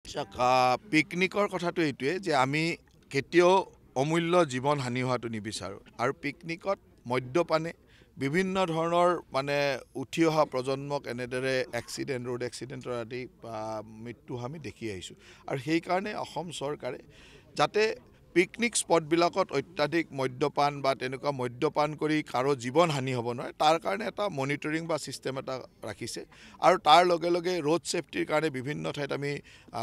পিকনিকৰ কথাটো এইটোৱে যে আমি কেতিয়াও অমূল্য জীৱন হানি হোৱাটো নিবিচাৰোঁ আৰু পিকনিকত মদ্যপানে বিভিন্ন ধৰণৰ উঠি অহা প্ৰজন্মক এনেদৰে ৰোড এক্সিডেণ্টৰ আদি মৃত্যু আমি দেখি আহিছোঁ আৰু সেইকাৰণে অসম চৰকাৰে যাতে পিকনিক স্পটবিলাকত অত্যাধিক মদ্যপান বা তেনেকুৱা মদ্যপান কৰি কাৰো জীৱন হানি হ'ব নোৱাৰে তাৰ কাৰণে এটা মনিটৰিং বা ছিষ্টেম এটা ৰাখিছে আৰু তাৰ লগে লগে ৰোড ছেফটিৰ কাৰণে বিভিন্ন ঠাইত আমি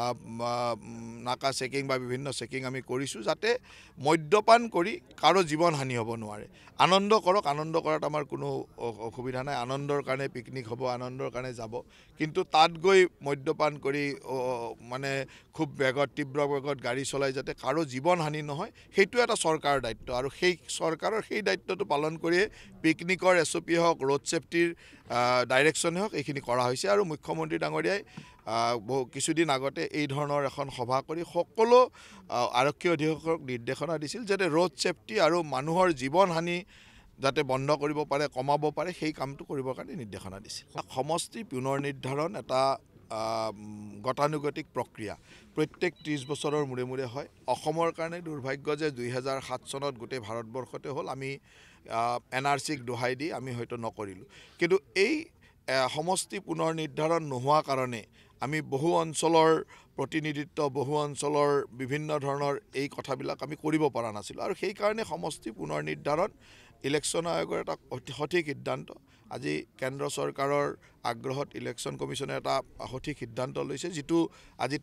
নাকা চেকিং বা বিভিন্ন চেকিং আমি কৰিছোঁ যাতে মদ্যপান কৰি কাৰো জীৱন হানি হ'ব নোৱাৰে আনন্দ কৰক আনন্দ কৰাত আমাৰ কোনো অসুবিধা নাই আনন্দৰ কাৰণে পিকনিক হ'ব আনন্দৰ কাৰণে যাব কিন্তু তাত গৈ মদ্যপান কৰি খুব তীব্ৰ বেগত গাড়ী চলাই যাতে কাৰো জীৱন হানি নহয় সেইটো এটা চৰকাৰৰ দায়িত্ব আৰু সেই চৰকাৰৰ সেই দায়িত্বটো পালন কৰিয়ে পিকনিকৰ SOP হওক ৰোড ছেফটিৰ ডাইৰেকশ্যনে হওক এইখিনি কৰা হৈছে আৰু মুখ্যমন্ত্ৰী ডাঙৰীয়াই কিছুদিন আগতে এই ধৰণৰ এখন সভা কৰি সকলো আৰক্ষী অধীক্ষকক নিৰ্দেশনা দিছিল যাতে ৰোড ছেফটি আৰু মানুহৰ জীৱন হানি যাতে বন্ধ কৰিব পাৰে কমাব পাৰে সেই কামটো কৰিবৰ কাৰণে নিৰ্দেশনা দিছিল সমষ্টি পুনৰ নিৰ্ধাৰণ এটা গতানুগতিক প্ৰক্ৰিয়া প্ৰত্যেক 30 বছৰৰ মূৰে মূৰে হয় অসমৰ কাৰণে দুৰ্ভাগ্য যে 2007 চনত গোটেই ভাৰতবৰ্ষতে হ'ল আমি NRCক দোহাই দি আমি হয়তো নকৰিলোঁ কিন্তু এই সমষ্টি পুনৰ নিৰ্ধাৰণ নোহোৱা কাৰণে আমি বহু অঞ্চলৰ প্ৰতিনিধিত্ব বহু অঞ্চলৰ বিভিন্ন ধৰণৰ এই কথাবিলাক আমি কৰিব পৰা নাছিলোঁ আৰু সেইকাৰণে সমষ্টি পুনৰ নিৰ্ধাৰণ ইলেকশ্যন আয়োগৰ এটা সঠিক সিদ্ধান্ত আজি কেন্দ্ৰ চৰকাৰৰ আগ্ৰহত ইলেকশ্যন কমিশ্যনে এটা সঠিক সিদ্ধান্ত লৈছে যিটো আজি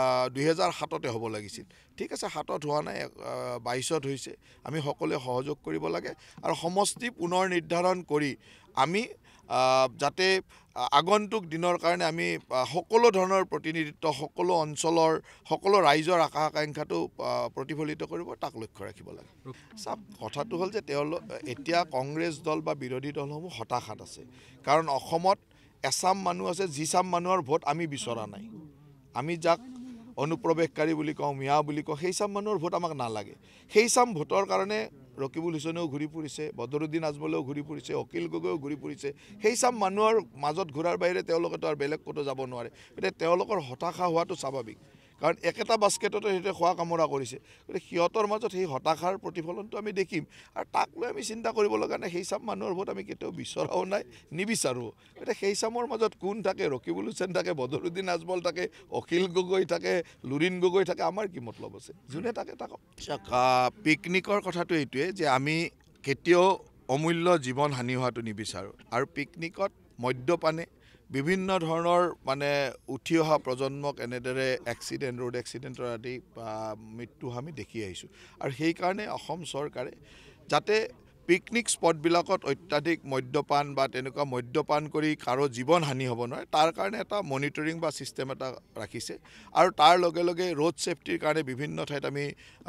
2007তে হ'ব লাগিছিল ঠিক আছে 7ত হোৱা নাই 22ত হৈছে আমি সকলোৱে সহযোগ কৰিব লাগে আৰু সমষ্টি পুনৰ নিৰ্ধাৰণ কৰি আমি যাতে আগন্তুক দিনৰ কাৰণে আমি সকলো ধৰণৰ প্ৰতিনিধিত্ব সকলো অঞ্চলৰ সকলো ৰাইজৰ আশা আকাংক্ষাটো প্ৰতিফলিত কৰিব তাক লক্ষ্য ৰাখিব লাগে কথাটো হ'ল যে এতিয়া কংগ্ৰেছ দল বা বিৰোধী দলসমূহ হতাশাত আছে কাৰণ অসমত এচাম মানুহ আছে যিচাম মানুহৰ ভোট আমি বিচৰা নাই আমি যাক অনুপ্ৰৱেশকাৰী বুলি কওঁ মিয়া বুলি কওঁ সেইচাম মানুহৰ ভোট আমাক নালাগে সেইচাম ভোটৰ কাৰণে ৰকিবুল হুছেইনেও ঘূৰি ফুৰিছে বদৰুদ্দিন আজমলেও ঘূৰি ফুৰিছে অখিল গগৈও ঘূৰি ফুৰিছে সেইচাম মানুহৰ মাজত ঘূৰাৰ বাহিৰে তেওঁলোকেতো আৰু বেলেগ ক'তো যাব নোৱাৰে গতিকে তেওঁলোকৰ হতাশা হোৱাটো স্বাভাৱিক কাৰণ একেটা বাস্কেটতে সিহঁতে খোৱা কামোৰা কৰিছে গতিকে সিহঁতৰ মাজত সেই হতাশাৰ প্ৰতিফলনটো আমি দেখিম আৰু তাক লৈ আমি চিন্তা কৰিব লগা নাই সেইচাম মানুহৰ ভোট আমি কেতিয়াও বিচৰাও নাই নিবিচাৰোঁ গতিকে সেইচামৰ মাজত কোন থাকে ৰকিবুল হুছেইন থাকে বদৰুদ্দিন আজমল থাকে অখিল গগৈ থাকে লুৰিণ গগৈ থাকে আমাৰ কি মতলব আছে যোনে থাকে থাকক পিকনিকৰ কথাটো এইটোৱে যে আমি কেতিয়াও অমূল্য জীৱন হানি হোৱাটো নিবিচাৰোঁ আৰু পিকনিকত মদ্যপানে বিভিন্ন ধৰণৰ উঠি অহা প্ৰজন্মক এনেদৰে ৰোড এক্সিডেণ্টৰ আদি মৃত্যু আমি দেখি আহিছোঁ আৰু সেইকাৰণে অসম চৰকাৰে যাতে পিকনিক স্পটবিলাকত অত্যাধিক মদ্যপান বা তেনেকুৱা মদ্যপান কৰি কাৰো জীৱন হানি হ'ব নোৱাৰে তাৰ কাৰণে এটা মনিটৰিং বা ছিষ্টেম এটা ৰাখিছে আৰু তাৰ লগে লগে ৰোড ছেফটিৰ কাৰণে বিভিন্ন ঠাইত আমি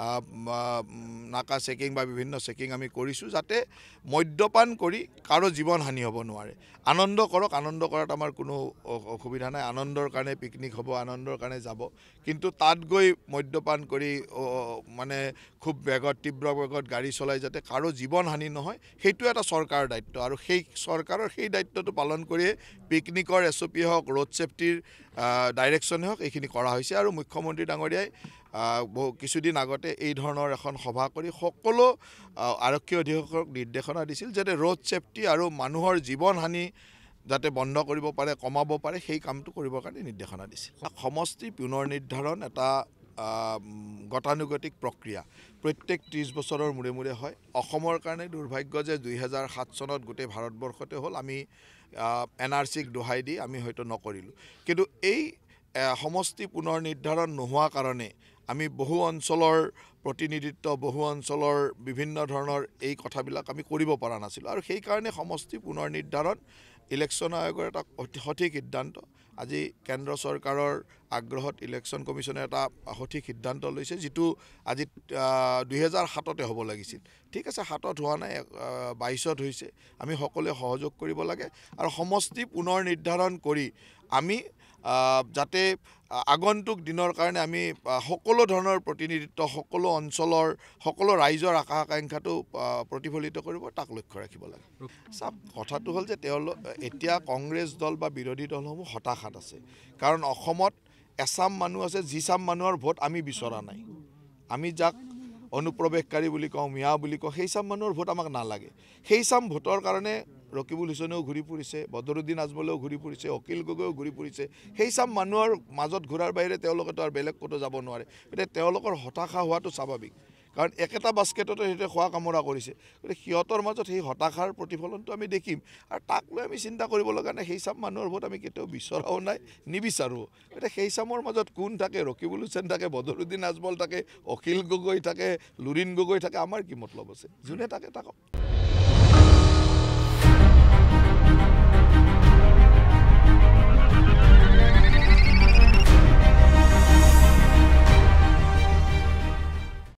নাকা চেকিং বা বিভিন্ন চেকিং আমি কৰিছোঁ যাতে মদ্যপান কৰি কাৰো জীৱন হানি হ'ব নোৱাৰে আনন্দ কৰক আনন্দ কৰাত আমাৰ কোনো অসুবিধা নাই আনন্দৰ কাৰণে পিকনিক হ'ব আনন্দৰ কাৰণে যাব কিন্তু তাত গৈ মদ্যপান কৰি খুব তীব্ৰ বেগত গাড়ী চলাই যাতে কাৰো জীৱন হানি নহয় সেইটো এটা চৰকাৰৰ দায়িত্ব আৰু সেই চৰকাৰৰ সেই দায়িত্বটো পালন কৰিয়ে পিকনিকৰ SOP হওক ৰোড ছেফটিৰ ডাইৰেকশ্যনে হওক এইখিনি কৰা হৈছে আৰু মুখ্যমন্ত্ৰী ডাঙৰীয়াই কিছুদিন আগতে এই ধৰণৰ এখন সভা কৰি সকলো আৰক্ষী অধীক্ষকক নিৰ্দেশনা দিছিল যাতে ৰোড ছেফটি আৰু মানুহৰ জীৱন হানি যাতে বন্ধ কৰিব পাৰে কমাব পাৰে সেই কামটো কৰিবৰ কাৰণে নিৰ্দেশনা দিছিল সমষ্টি পুনৰ নিৰ্ধাৰণ এটা গতানুগতিক প্ৰক্ৰিয়া প্ৰত্যেক 30 বছৰৰ মূৰে মূৰে হয় অসমৰ কাৰণে দুৰ্ভাগ্য যে 2007 চনত গোটেই ভাৰতবৰ্ষতে হ'ল আমি NRCক দোহাই দি আমি হয়তো নকৰিলোঁ কিন্তু এই সমষ্টি পুনৰ নিৰ্ধাৰণ নোহোৱা কাৰণে আমি বহু অঞ্চলৰ প্ৰতিনিধিত্ব বহু অঞ্চলৰ বিভিন্ন ধৰণৰ এই কথাবিলাক আমি কৰিব পৰা নাছিলোঁ আৰু সেইকাৰণে সমষ্টি পুনৰ নিৰ্ধাৰণ ইলেকশ্যন আয়োগৰ এটা সঠিক সিদ্ধান্ত আজি কেন্দ্ৰ চৰকাৰৰ আগ্ৰহত ইলেকশ্যন কমিশ্যনে এটা সঠিক সিদ্ধান্ত লৈছে যিটো আজি 2007তে হ'ব লাগিছিল ঠিক আছে 7ত হোৱা নাই 22ত হৈছে আমি সকলোৱে সহযোগ কৰিব লাগে আৰু সমষ্টি পুনৰ নিৰ্ধাৰণ কৰি আমি যাতে আগন্তুক দিনৰ কাৰণে আমি সকলো ধৰণৰ প্ৰতিনিধিত্ব সকলো অঞ্চলৰ সকলো ৰাইজৰ আশা আকাংক্ষাটো প্ৰতিফলিত কৰিব তাক লক্ষ্য ৰাখিব লাগে কথাটো হ'ল যে এতিয়া কংগ্ৰেছ দল বা বিৰোধী দলসমূহ হতাশাত আছে কাৰণ অসমত এচাম মানুহ আছে যিচাম মানুহৰ ভোট আমি বিচৰা নাই আমি যাক অনুপ্ৰৱেশকাৰী বুলি কওঁ মিয়া বুলি কওঁ সেই চাম মানুহৰ ভোট আমাক নালাগে সেই চাম ভোটৰ কাৰণে ৰকিবুল হুছেইনেও ঘূৰি ফুৰিছে বদৰুদ্দিন আজমলেও ঘূৰি ফুৰিছে অকিল গগৈও ঘূৰি ফুৰিছে সেই চাম মানুহৰ মাজত ঘূৰাৰ বাহিৰে তেওঁলোকেতো আৰু বেলেগ ক'তো যাব নোৱাৰে গতিকে তেওঁলোকৰ হতাশা হোৱাটো স্বাভাৱিক কাৰণ একেটা বাস্কেটতে সিহঁতে খোৱা কামোৰা কৰিছে গতিকে সিহঁতৰ মাজত সেই হতাশাৰ প্ৰতিফলনটো আমি দেখিম আৰু তাক লৈ আমি চিন্তা কৰিব লগা নাই সেই চাম মানুহৰ ভোট আমি কেতিয়াও বিচৰাও নাই নিবিচাৰোঁ গতিকে সেই চামৰ মাজত কোন থাকে ৰকিবুল হুছেইন থাকে বদৰুদ্দিন আজমল থাকে অখিল গগৈ থাকে লুৰিণ গগৈ থাকে আমাৰ কি মতলব আছে যোনে থাকে থাকক